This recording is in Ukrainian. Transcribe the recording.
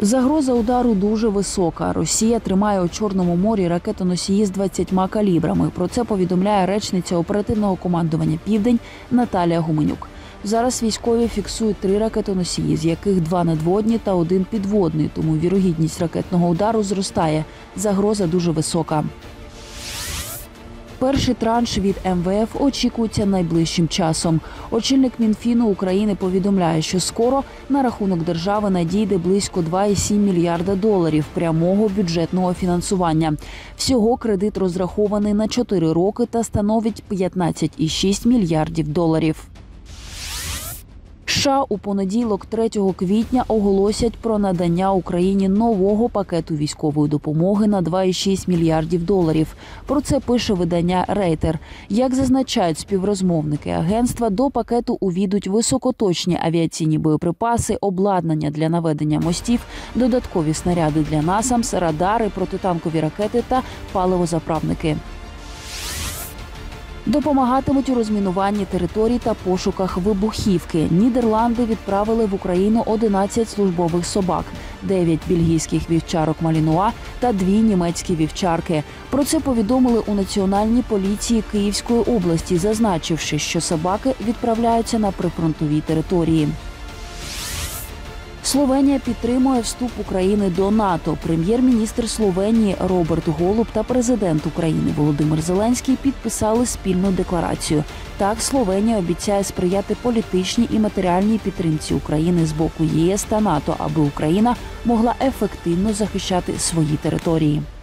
Загроза удару дуже висока. Росія тримає у Чорному морі ракетоносії з 20 калібрами. Про це повідомляє речниця оперативного командування «Південь» Наталія Гуменюк. Зараз військові фіксують 3 ракетоносії, з яких 2 надводні та 1 підводний, тому вірогідність ракетного удару зростає. Загроза дуже висока. Перший транш від МВФ очікується найближчим часом. Очільник Мінфіну України повідомляє, що скоро на рахунок держави надійде близько 2,7 мільярда доларів прямого бюджетного фінансування. Всього кредит розрахований на 4 роки та становить 15,6 мільярдів доларів. США у понеділок, 3 квітня, оголосять про надання Україні нового пакету військової допомоги на 2,6 мільярдів доларів. Про це пише видання «Рейтер». Як зазначають співрозмовники агентства, до пакету увійдуть високоточні авіаційні боєприпаси, обладнання для наведення мостів, додаткові снаряди для насамс, радари, протитанкові ракети та паливозаправники. Допомагатимуть у розмінуванні територій та пошуках вибухівки. Нідерланди відправили в Україну 11 службових собак, 9 бельгійських вівчарок Малінуа та 2 німецькі вівчарки. Про це повідомили у Національній поліції Київської області, зазначивши, що собаки відправляються на прифронтові території. Словенія підтримує вступ України до НАТО. Прем'єр-міністр Словенії Роберт Голуб та президент України Володимир Зеленський підписали спільну декларацію. Так, Словенія обіцяє сприяти політичній і матеріальній підтримці України з боку ЄС та НАТО, аби Україна могла ефективно захищати свої території.